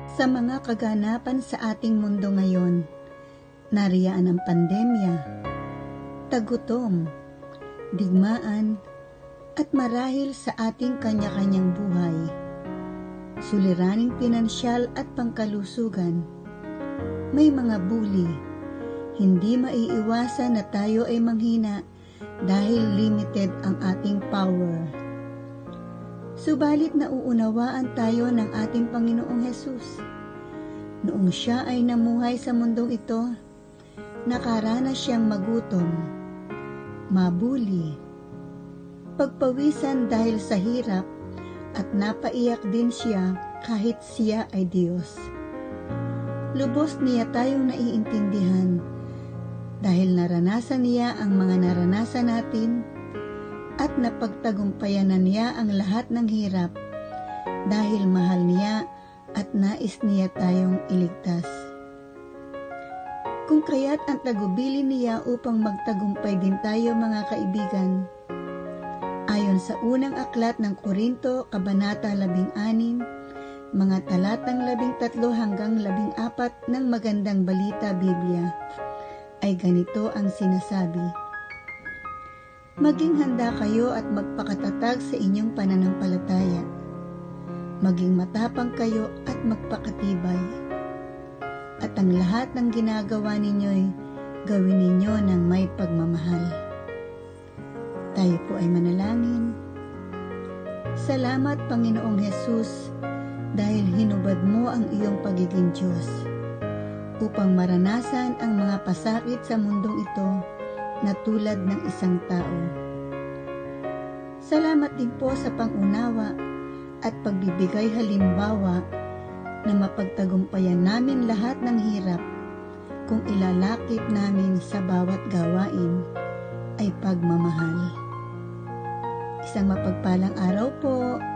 Sa mga kaganapan sa ating mundo ngayon, nariyaan ang pandemya, tagutom, digmaan, at marahil sa ating kanya-kanyang buhay, suliraning pinansyal at pangkalusugan, may mga bully, hindi maiiwasan na tayo ay manghina dahil limited ang ating power. Subalit nauunawaan tayo ng ating Panginoong Hesus. Noong siya ay namuhay sa mundong ito, nakaranas siyang magutom, mabuli, pagpawisan dahil sa hirap, at napaiyak din siya kahit siya ay Diyos. Lubos niya tayong naiintindihan dahil naranasan niya ang mga naranasan natin at napagtagumpayan na niya ang lahat ng hirap dahil mahal niya at nais niya tayong iligtas. Kung kaya't ang tagubilin niya upang magtagumpay din tayo mga kaibigan. Ayon sa unang aklat ng Korinto, Kabanata 16, mga talatang 13 hanggang 14 ng Magandang Balita Biblia, ay ganito ang sinasabi: Maging handa kayo at magpakatatag sa inyong pananampalataya. Maging matapang kayo at magpakatibay. At ang lahat ng ginagawa ninyo'y gawin ninyo ng may pagmamahal. Tayo po ay manalangin. Salamat, Panginoong Hesus, dahil hinubad mo ang iyong pagiging Diyos upang maranasan ang mga pasakit sa mundong ito na tulad ng isang tao. Salamat din po sa pangunawa at pagbibigay halimbawa na mapagtagumpayan namin lahat ng hirap kung ilalakip namin sa bawat gawain ay pagmamahal. Isang mapagpalang araw po.